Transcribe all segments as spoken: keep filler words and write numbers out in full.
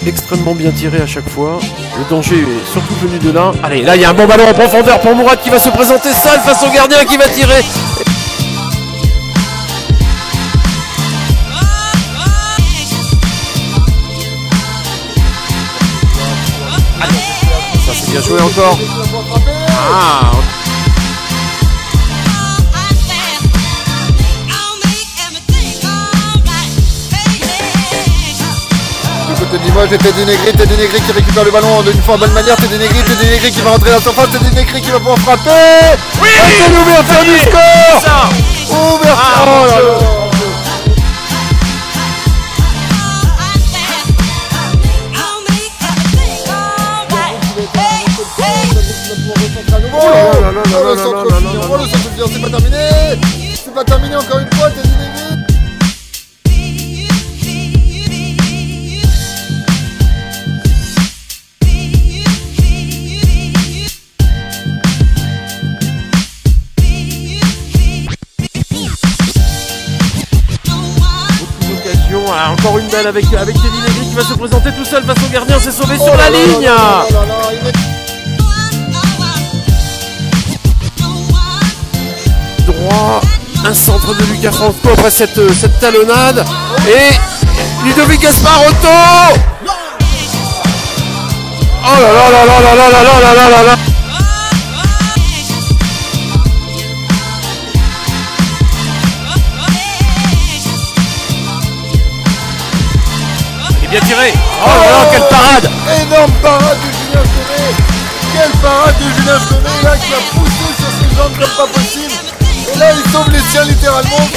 extrêmement bien tiré à chaque fois. Le danger est surtout venu de là. Allez, là il y a un bon ballon en profondeur pour Mourad qui va se présenter seul face au gardien qui va tirer. Ça c'est bien joué encore. Ah, côté de Limoges, et Teddy Negri, Teddy Negri qui récupère le ballon d'une fois en bonne manière, Teddy Negri, Teddy Negri qui va rentrer dans la surface, Teddy Negri qui va pouvoir frapper. Oui, c'est l'ouverture du score. Ça. Ouverture. Ah, oh là là. Oh là là là là là là là là. Oh le centre de c'est pas terminé. C'est pas terminé encore une fois, Teddy Negri. Ah, encore une balle avec, avec Teddy Negri qui va se présenter tout seul face au gardien, c'est sauvé oh sur la là ligne là là là là là, est... Droit, un centre de Lucas Franco après cette, cette talonnade et Ludovic Gasparotto. Oh là là là là là là là là là là là. Bien tiré. Oh là là, quelle parade. Énorme parade de Julien Chaumet. Quelle parade de Julien Chaumet là qui a poussé sur ses jambes comme pas possible. Et là il sauve les siens littéralement.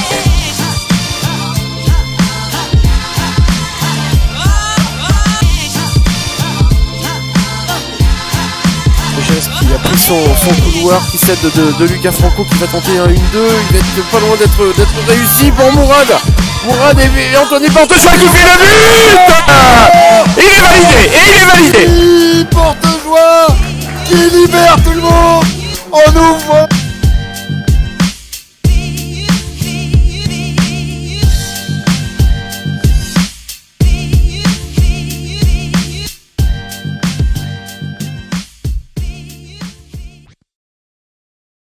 Qui a pris son, son couloir qui cède de, de, de Lucas Franco qui va tenter un une deux. Il va être pas loin d'être d'être réussi pour Mourad. Mourad et, et Anthony Portejoie qui fait le but. Il est validé et il est validé. Portejoie qui libère tout le monde. On ouvre.